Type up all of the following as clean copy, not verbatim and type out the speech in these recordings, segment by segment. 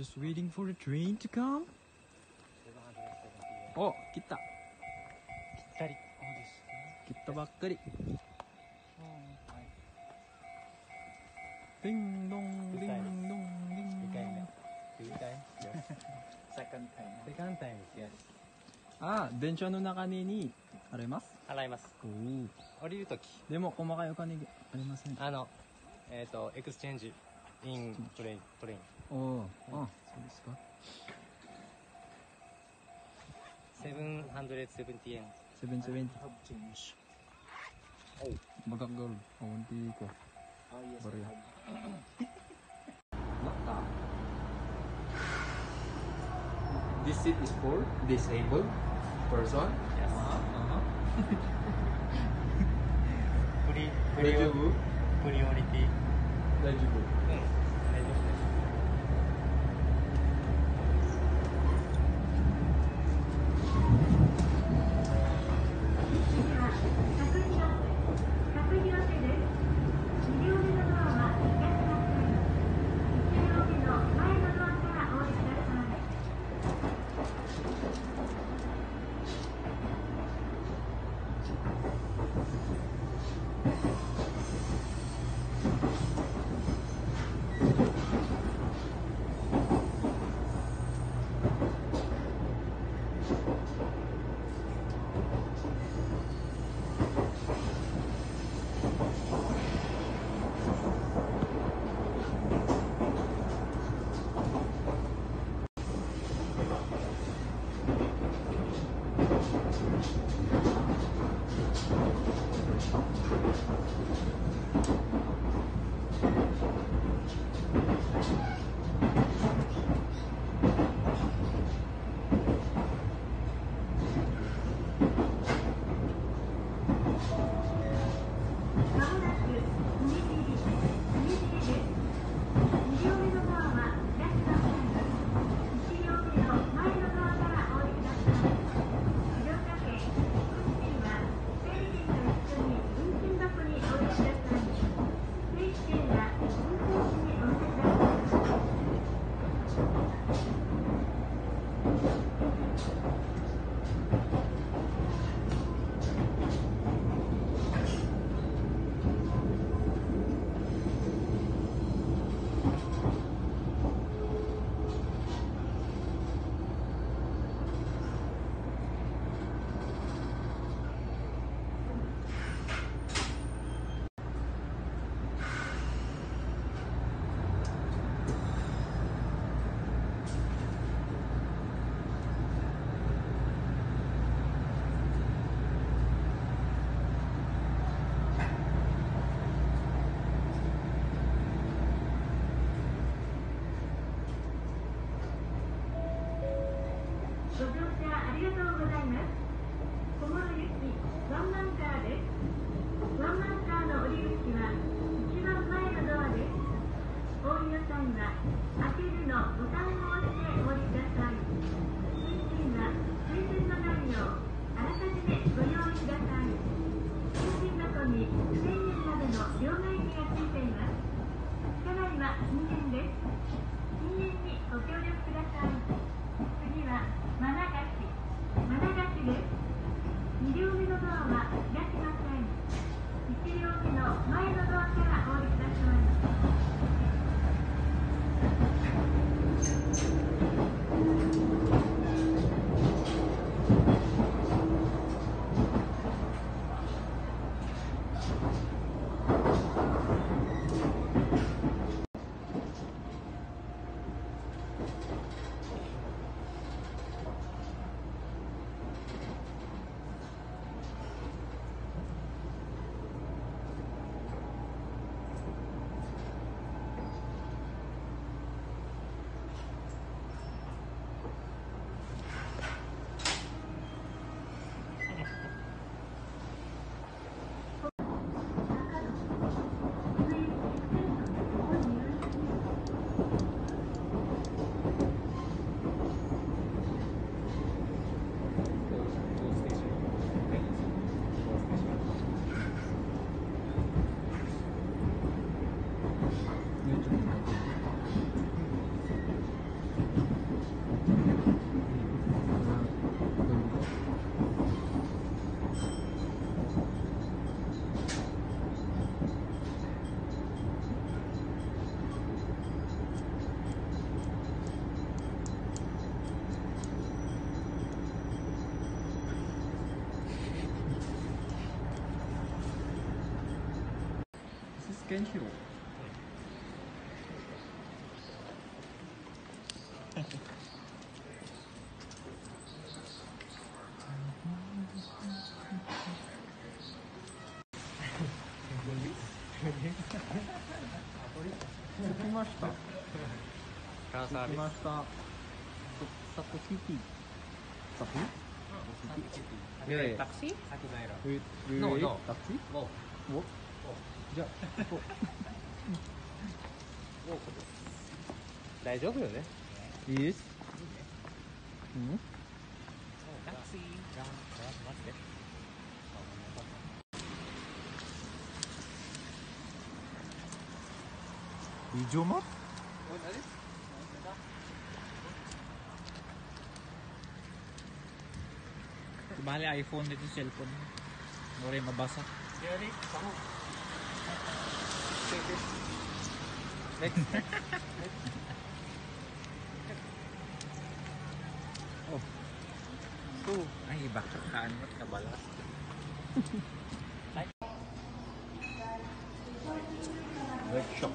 just waiting for the train to come. お、切った。 ぴったり。そうですね。 切ったばっかり。 はい。 ディンドン、ディンドン、ディンドン。 2 times? Yes. Second time. Second time, yes. あ、電車の中に洗います。 洗います。 おお。 降りるとき。 でも細かいお金ありません。 エクスチェンジ、インプレイン。 おお。あ、そうですか。 770 yen. 770. Have change. Bagak girl. Awanti ko. Oh yes. Baru I ya. have. Naka. This seat is for disabled person. Yes. Daijoubu? プリオリティ。 大丈夫。 大丈夫です。 ケンヒロ。着きました。 カーサービス。 着きました。サトキティ。サト？ タクシー？先ザイラ。 No, no. タクシー？ もう。 お？じゃあ、ここ。 大丈夫よね。 Yes. うん？ タクシー。じゃあ、待って。 Video mo? Bali iPhone dito cellphone. Wala mabasa. Jerry, kamu. Next. Oh. Ay, baka kaan mo't kabalas. Workshop.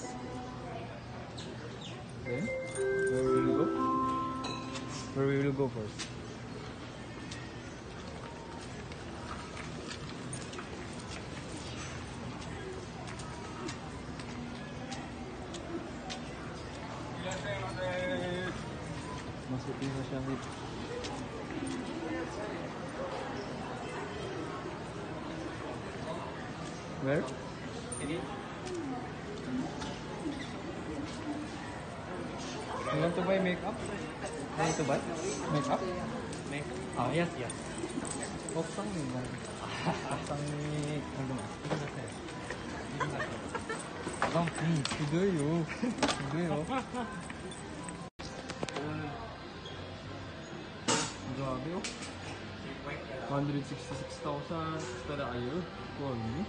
Then, where we will go? Where we will go first? Masukin na siya with where? You want to buy makeup? You want to buy makeup? Ah, yes, yes. 奥さんに何？奥さんに何でも。ひどいよ。ひどいよ。Grabe oh. 166,000 per year for me.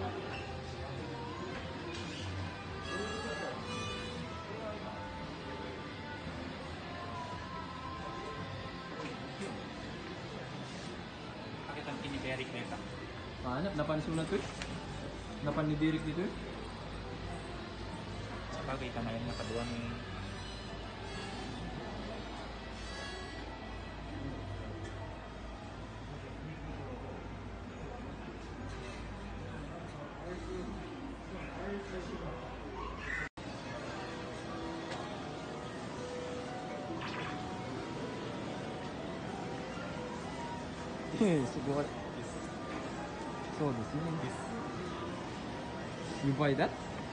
Pakita ni Derek nito. Hanap, napansin na to eh. Napan ni Derek dito eh. Sabagay ka ngayon nakaduwa ni すごい。そうですね。You buy that?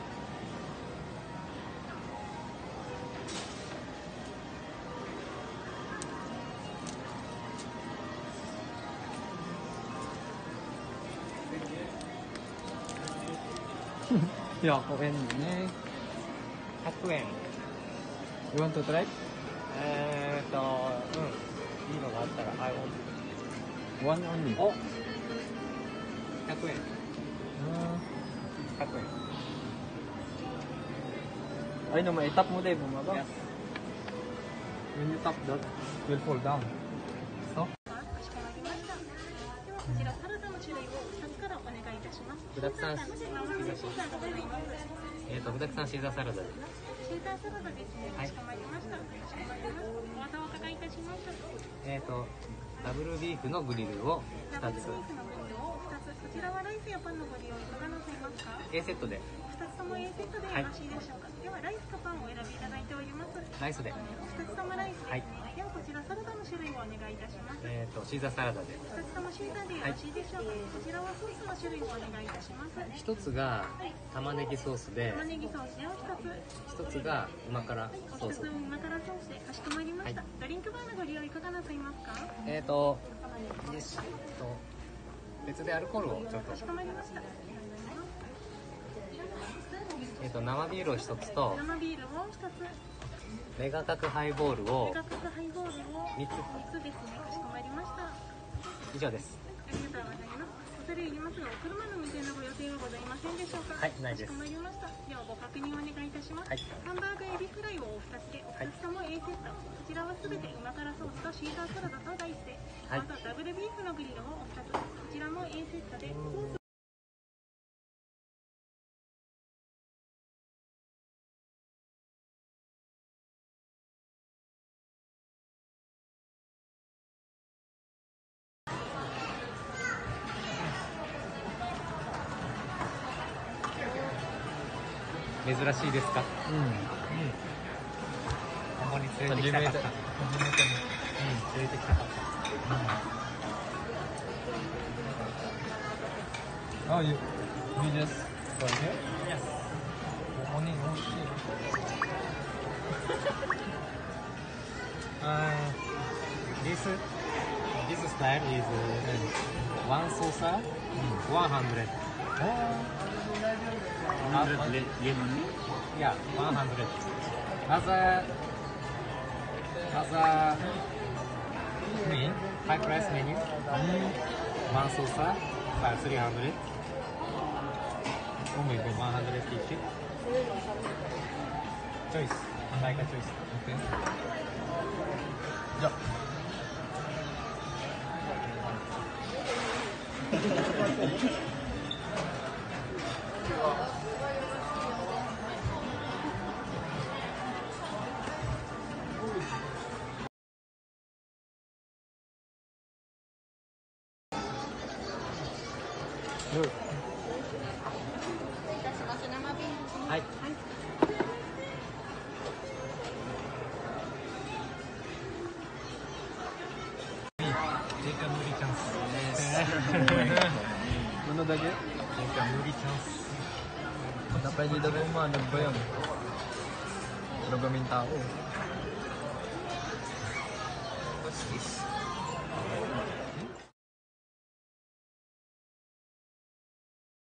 Yeah, 100円ね。 100円。 You want to try? いいのがあったら、I want. One only. お !100 円。100円。 Ay naman, itap mo tayo bumaba. Yes. When you tap that, will fall down. So? かしこまりました。ではこちらサラダの種類を2つからお願いいたします。 具だくさんシーザーがございます。 具だくさんシーザーサラダで。 シーザーサラダですね。かしこまりました。かしこまります。お後をお伺いいたします。 ダブルビーフのグリルを2つ。 ダブルビーフの分量を2つ。こちらはライスやパンのご利用いかがなさいますか？ A セットで。 2つとも A セットでよろしいでしょうか？ではライスかパンをお選びいただいております。 ライスで。 2つともライスですね。ではこちらサラダの種類をお願いいたします。 シーザーサラダで。 2つともシーザーでよろしいでしょうか？こちらはソースの種類をお願いいたします。 1つが玉ねぎソースで、 玉ねぎソースでは1つ。 1つが旨辛ソース。 一つ旨辛ソースでかしこまりました。ドリンクバーのご利用いかがなさいますか？ 別でアルコールをちょっと。 かしこまりました。 生ビールを1つと、 生ビールを1つ。 メガ角ハイボールをメガ角ハイボールを 3 3つですね。かしこまりました。あ以上です。 りがとうございます。恐れ入りますが、お車の運転のご予定はございませんでしょうか？ はい、ないです。 かしこまりました。ではご確認お願いいたします。 はい。 ハンバーグエビフライをお2つで、お2つとも A セット。こちらはすべて旨辛ソースとシーザーサラダとライスで、 はい。 またダブルビーフのグリルをお2つ。こちらも A セットで、ソース珍しいですか？共に連れてきたかった。連れてきたかった。 Oh, you just got here? Yes. Morning, oh shit. This style is one saucer, 100. Yeah, 100. Other menu, high price menu, one saucer, 300. Oh my god, 150. Choice, like a choice. Okay. Yeah. Good. はい。Take a movie chance. Ano lagi? Take a movie chance. Dapat dito ko ano ba yun? Pero gaming tao. What's this?